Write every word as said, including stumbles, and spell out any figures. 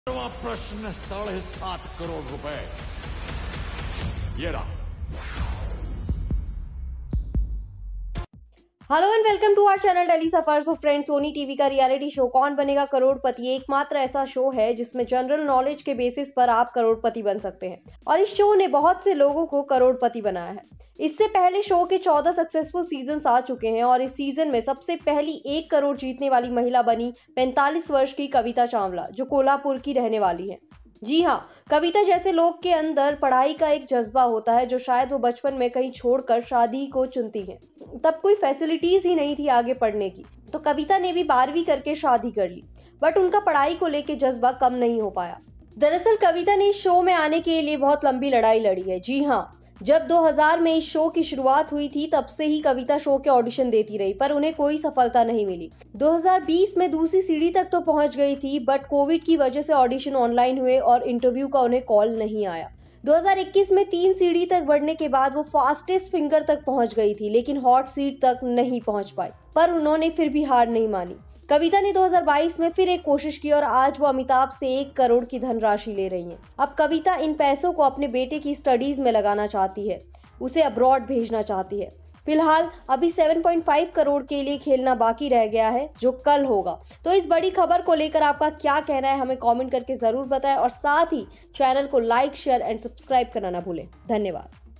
प्रश्न साढ़े सात करोड़ रुपए ये रहा। Hello and welcome to our channel daily सफर। सो फ्रेंड्स, सोनी टीवी का रियलिटी शो कौन बनेगा करोड़पति एकमात्र ऐसा शो है जिसमें जनरल नॉलेज के बेसिस पर आप करोड़पति बन सकते हैं और इस शो ने बहुत से लोगों को करोड़पति बनाया है। इससे पहले शो के चौदह सक्सेसफुल सीजन्स आ चुके हैं और इस सीजन में सबसे पहली एक करोड़ जीतने वाली महिला बनी पैंतालीस वर्ष की कविता चावला, जो कोल्हापुर की रहने वाली है। जी हाँ, कविता जैसे लोग के अंदर पढ़ाई का एक जज्बा होता है जो शायद वो बचपन में कहीं छोड़कर शादी को चुनती हैं। तब कोई फैसिलिटीज ही नहीं थी आगे पढ़ने की, तो कविता ने भी बारहवीं करके शादी कर ली, बट उनका पढ़ाई को लेके जज्बा कम नहीं हो पाया। दरअसल कविता ने इस शो में आने के लिए बहुत लंबी लड़ाई लड़ी है। जी हाँ, जब दो हज़ार में इस शो की शुरुआत हुई थी तब से ही कविता शो के ऑडिशन देती रही, पर उन्हें कोई सफलता नहीं मिली। दो हज़ार बीस में दूसरी सीढ़ी तक तो पहुंच गई थी, बट कोविड की वजह से ऑडिशन ऑनलाइन हुए और इंटरव्यू का उन्हें कॉल नहीं आया। दो हज़ार इक्कीस में तीन सीढ़ी तक बढ़ने के बाद वो फास्टेस्ट फिंगर तक पहुंच गई थी, लेकिन हॉट सीट तक नहीं पहुंच पाई, पर उन्होंने फिर भी हार नहीं मानी। कविता ने दो हज़ार बाईस में फिर एक कोशिश की और आज वो अमिताभ से एक करोड़ की धनराशि ले रही हैं। अब कविता इन पैसों को अपने बेटे की स्टडीज में लगाना चाहती है, उसे अब्रॉड भेजना चाहती है। फिलहाल अभी सात पॉइंट पाँच करोड़ के लिए खेलना बाकी रह गया है, जो कल होगा। तो इस बड़ी खबर को लेकर आपका क्या कहना है, हमें कमेंट करके जरूर बताएं और साथ ही चैनल को लाइक, शेयर एंड सब्सक्राइब करना ना भूलें। धन्यवाद।